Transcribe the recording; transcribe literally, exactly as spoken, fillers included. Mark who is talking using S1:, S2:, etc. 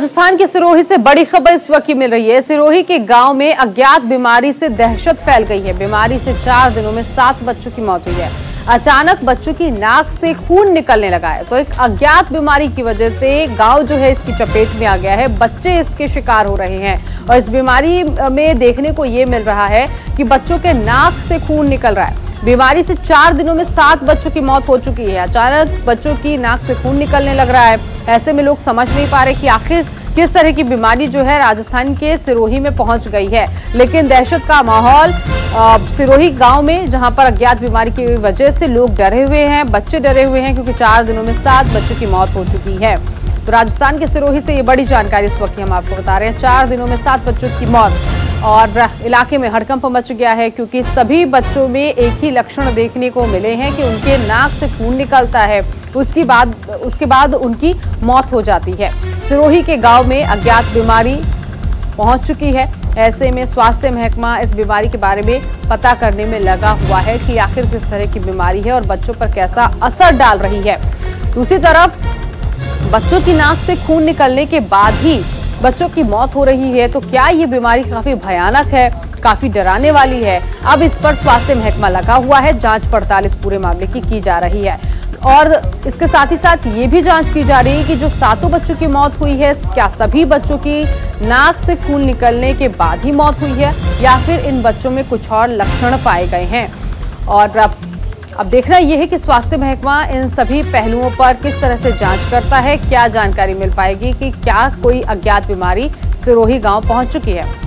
S1: राजस्थान के सिरोही से बड़ी खबर इस वक्त की मिल रही है। सिरोही के गांव में अज्ञात बीमारी से दहशत फैल गई है। बीमारी से चार दिनों में सात बच्चों की मौत हुई है। अचानक बच्चों की नाक से खून निकलने लगा है, तो एक अज्ञात बीमारी की वजह से गांव जो है इसकी चपेट में आ गया है। बच्चे इसके शिकार हो रहे हैं और इस बीमारी में देखने को ये मिल रहा है कि बच्चों के नाक से खून निकल रहा है। बीमारी से चार दिनों में सात बच्चों की मौत हो चुकी है। अचानक बच्चों की नाक से खून निकलने लग रहा है। ऐसे में लोग समझ नहीं पा रहे कि आखिर किस तरह की बीमारी जो है राजस्थान के सिरोही में पहुंच गई है। लेकिन दहशत का माहौल सिरोही गांव में, जहां पर अज्ञात बीमारी की वजह से लोग डरे हुए हैं, बच्चे डरे हुए हैं, क्योंकि चार दिनों में सात बच्चों की मौत हो चुकी है। तो राजस्थान के सिरोही से ये बड़ी जानकारी इस वक्त हम आपको बता रहे हैं। चार दिनों में सात बच्चों की मौत और इलाके में हड़कंप मच गया है, क्योंकि सभी बच्चों में एक ही लक्षण देखने को मिले हैं कि उनके नाक से खून निकलता है। उसके बाद उसके बाद उनकी मौत हो जाती है। सिरोही के गांव में अज्ञात बीमारी पहुंच चुकी है। ऐसे में स्वास्थ्य महकमा इस बीमारी के बारे में पता करने में लगा हुआ है कि आखिर किस तरह की बीमारी है और बच्चों पर कैसा असर डाल रही है। दूसरी तरफ बच्चों की नाक से खून निकलने के बाद ही बच्चों की मौत हो रही है, तो क्या ये बीमारी काफी भयानक है, काफी डराने वाली है? अब इस पर स्वास्थ्य महकमा लगा हुआ है। जांच पड़ताल इस पूरे मामले की की जा रही है और इसके साथ ही साथ ये भी जांच की जा रही है कि जो सातों बच्चों की मौत हुई है, क्या सभी बच्चों की नाक से खून निकलने के बाद ही मौत हुई है या फिर इन बच्चों में कुछ और लक्षण पाए गए हैं। और अब अब देखना यह है कि स्वास्थ्य महकमा इन सभी पहलुओं पर किस तरह से जांच करता है। क्या जानकारी मिल पाएगी कि क्या कोई अज्ञात बीमारी सिरोही गांव पहुंच चुकी है।